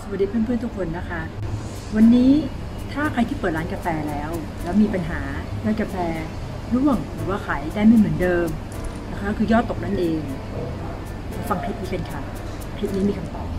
สวัสดีเพื่อนๆทุกคนนะคะวันนี้ถ้าใครที่เปิดร้านกาแฟแล้วมีปัญหาเรื่องกาแฟร่วงหรือว่าขายได้ไม่เหมือนเดิมนะคะคือยอดตกนั่นเองฟังคลิปนี้เป็นค่ะคลิปนี้มีคำตอบ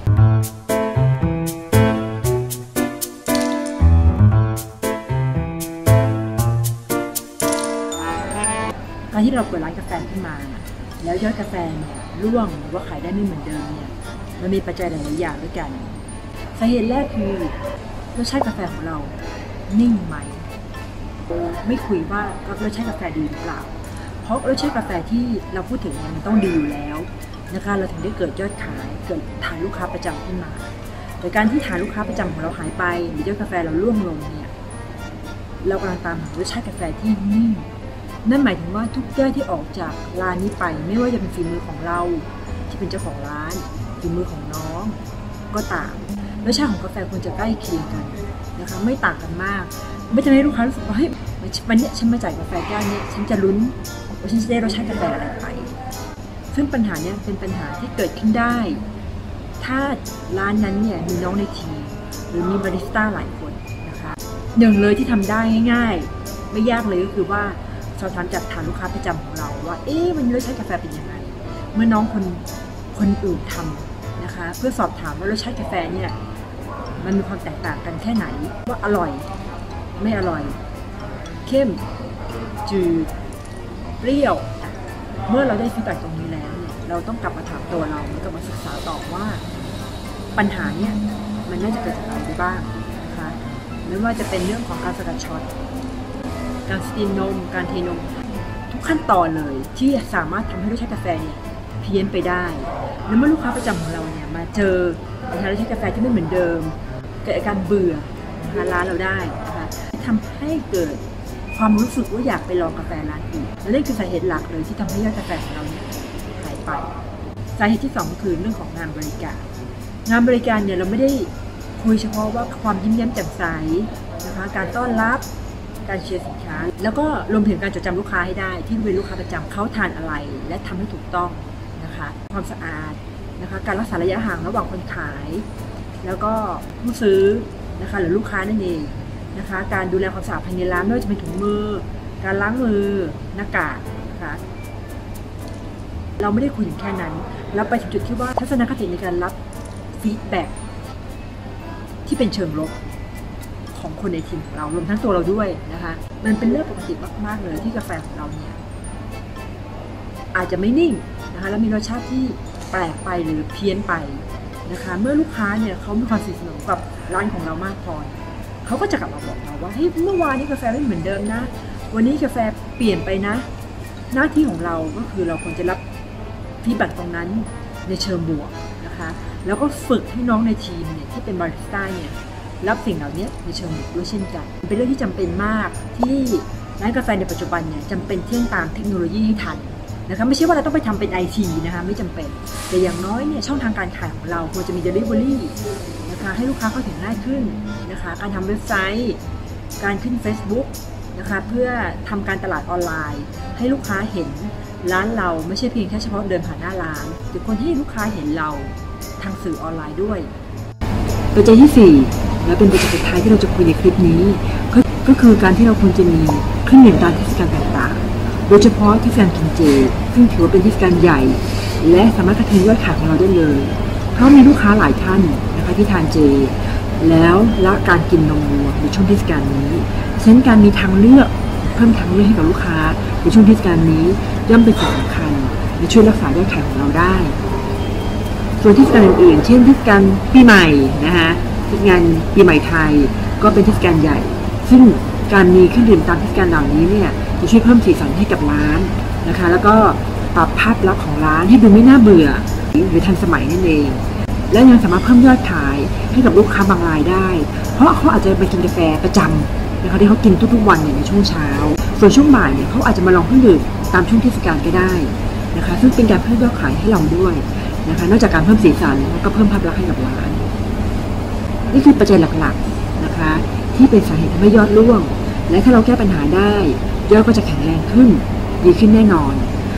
การที่เราเปิดร้านกาแฟขึ้นมาแล้วยอดกาแฟเนี่ยร่วงหรือว่าขายได้ไม่เหมือนเดิมเนี่ยมันมีปัจจัยหลายๆอย่างด้วยกันสาเหตุแรกคือรสชาติกาแฟของเรานิ่งไหมไม่คุยว่ารสชาติกาแฟดีหรือเปล่าเพราะรสชาติกาแฟที่เราพูดถึงมันต้องดีอยู่แล้วนะคะเราถึงได้เกิดยอดขายเกิดฐานลูกค้าประจำขึ้นมาแต่การที่ฐานลูกค้าประจำของเราหายไปหรือยอดกาแฟเราร่วงลงเนี่ยเรากำลังตามหารสชาติกาแฟที่นิ่งนั่นหมายถึงว่าทุกแก้วที่ออกจากร้านนี้ไปไม่ว่าจะเป็นฝีมือของเราที่เป็นเจ้าของร้านฝีมือของน้องก็ตามรสชาติของกาแฟควรจะใกล้เคียงกันนะคะไม่ต่างกันมากไม่จะให้ลูกค้ารู้สึกว่าเฮ้ยวันนี้ฉันมาจ่ายกาแฟแก้วนี้ฉันจะลุ้นว่าฉันจะได้รสชาติกาแฟอะไรไปซึ่งปัญหานี้เป็นปัญหาที่เกิดขึ้นได้ถ้าร้านนั้นเนี่ยมีน้องในทีมหรือมีบาริสต้าหลายคนนะคะหนึ่งเลยที่ทำได้ง่ายๆไม่ยากเลยก็คือว่าสอบถามจากฐานลูกค้าประจำของเราว่าวันนี้รสชาติกาแฟเป็นยังไงเมื่อน้องคนอื่นทำนะคะเพื่อสอบถามว่ารสชาติกาแฟเนี่ยมันมีความแตกต่างกันแค่ไหนว่าอร่อยไม่อร่อยเข้มจืดเปรี้ยวเมื่อเราได้ฟีดแบ็กตรงนี้แล้วเนี่ยเราต้องกลับมาถามตัวเราแล้วก็มาศึกษาต่อว่าปัญหาเนี่ยมันน่าจะเกิดจากอะไรได้บ้างนะคะไม่ว่าจะเป็นเรื่องของการสกัดช็อตการสตีมนมการเทนมทุกขั้นตอนเลยที่สามารถทำให้รสชาติกาแฟเนี่ยเพี้ยนไปได้แล้วเมื่อลูกค้าประจำของเราเนี่ยมาเจอรสชาติกาแฟที่ไม่เหมือนเดิมเกิดอาการเบื่อร้านเราได้นะคะทำให้เกิดความรู้สึกว่าอยากไปลองกาแฟร้านอื่นและนี่คือสาเหตุหลักเลยที่ทำให้ยอดกาแฟของเราเนี่ยหายไปสาเหตุที่2ก็คือเรื่องของงานบริการเนี่ยเราไม่ได้คุยเฉพาะว่าความยิ้มแย้มแจ่มใสนะคะการต้อนรับการเชียร์สินค้าแล้วก็รวมถึงการจดจำลูกค้าให้ได้ที่เป็นลูกค้าประจำเขาทานอะไรและทำให้ถูกต้องนะคะความสะอาดนะคะการรักษาระยะห่างระหว่างคนขายแล้วก็ผู้ซื้อนะคะหรือลูกค้านั่นเองนะคะการดูแลความสะอาดภายในร้านไม่ว่าจะเป็นถุงมือการล้างมือหน้ากากนะคะเราไม่ได้คุยถึงแค่นั้นเราไปถึงจุดที่ว่าทัศนคติในการรับฟีดแบ็กที่เป็นเชิงลบของคนในทีมของเรารวมทั้งตัวเราด้วยนะคะมันเป็นเรื่องปกติมากๆเลยที่กาแฟของเราเนี่ยอาจจะไม่นิ่งนะคะแล้วมีรสชาติที่แปลกไปหรือเพี้ยนไปนะคะเมื่อลูกค้าเนี่ยเขามีความสนิทสนมกับร้านของเรามากพอเขาก็จะกลับมาบอกเราว่าเฮ้ยเมื่อวานนี้กาแฟไม่เหมือนเดิมนะวันนี้กาแฟเปลี่ยนไปนะหน้าที่ของเราก็คือเราควรจะรับฟีดแบ็กตรงนั้นในเชิงบวกนะคะแล้วก็ฝึกให้น้องในทีมเนี่ยที่เป็นบาริสต้าเนี่ยรับสิ่งเหล่านี้ในเชิงบวกด้วยเช่นกันเป็นเรื่องที่จำเป็นมากที่ร้านกาแฟในปัจจุบันเนี่ยจำเป็นที่ต้องตามเทคโนโลยีให้ทันนะคะไม่ใช่ว่าเราต้องไปทำเป็น IT นะคะไม่จำเป็นแต่อย่างน้อยเนี่ยช่องทางการขายของเราควรจะมี Delivery นะคะให้ลูกค้าเข้าถึงง่ายขึ้นนะคะการทำเว็บไซต์การขึ้น Facebook นะคะเพื่อทำการตลาดออนไลน์ให้ลูกค้าเห็นร้านเราไม่ใช่เพียงแค่เฉพาะเดินผ่านหน้าร้านแต่คนที่ลูกค้าเห็นเราทางสื่อออนไลน์ด้วยปัจจัยที่4และเป็นปัจจัยสุดท้ายที่เราจะคุยในคลิปนี้ก็คือการที่เราควรจะมีเครื่องดื่มตามเทศกาลต่างๆโดยเฉพาะเทศกาลกินเจซึ่งถือว่าเป็นเทศกาลใหญ่และสามารถกระตุ้นยอดขายของเราได้เลยเพราะมีลูกค้าหลายท่านนะคะที่ทานเจแล้วละการกินนมวัวในช่วงเทศกาลนี้ฉะนั้นการมีทางเลือกเพิ่มทางเลือกให้กับลูกค้าในช่วงเทศกาลนี้ย่อมเป็นสิ่งสำคัญและช่วยรักษายอดขายของเราได้ส่วนเทศกาลอื่นๆเช่นเทศกาลปีใหม่นะคะเทศกาลปีใหม่ไทยก็เป็นเทศกาลใหญ่ซึ่งการมีเครื่องดื่มตามเทศกาลเหล่านี้เนี่ยจะช่วยเพิ่มสีสันให้กับร้านนะคะแล้วก็ปรับภาพลักษณ์ของร้านให้ดูไม่น่าเบื่อหรือทันสมัยนั่นเองและยังสามารถเพิ่มยอดขายให้กับลูกค้าบางรายได้เพราะเขาอาจจะไปกินกาแฟประจำนะคะที่เขากินทุกๆวันในช่วงเช้าส่วนช่วงบ่ายเนี่ยเขาอาจจะมาลองเครื่องดื่มตามช่วงเทศกาลก็ได้นะคะซึ่งเป็นการเพิ่มยอดขายให้เราด้วยนะคะนอกจากการเพิ่มสีสันแล้วก็เพิ่มภาพลักษณ์ให้กับร้านนี่คือปัจจัยหลักๆนะคะที่เป็นสาเหตุทำให้ยอดร่วงและถ้าเราแก้ปัญหาได้ยอดก็จะแข็งแรงขึ้นดีขึ้นแน่นอน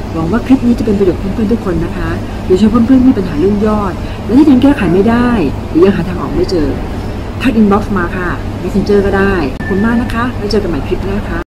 หวังว่าคลิปนี้จะเป็นประโยชน์เพื่อนๆทุกคนนะคะโดยเฉพาะเพื่อนๆที่มีปัญหาเรื่องยอดและที่ยังแก้ไขไม่ได้หรือยังหาทางออกไม่เจอทักอินบ็อกซ์มาค่ะ Messenger ก็ได้ขอบคุณมากนะคะแล้วเจอกันใหม่คลิปหน้าค่ะ